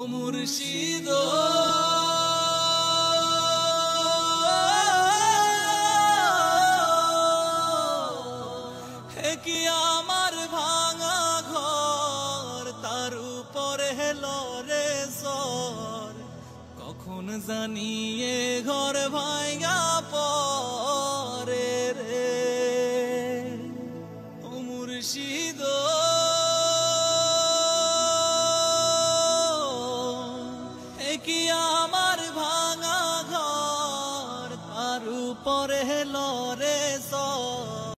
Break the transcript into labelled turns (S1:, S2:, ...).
S1: মুর্শিদ হে কি আমার ভাঙা ঘর তার উপরে হেলো রে সর কখন জানিয়ে ঘর ভাই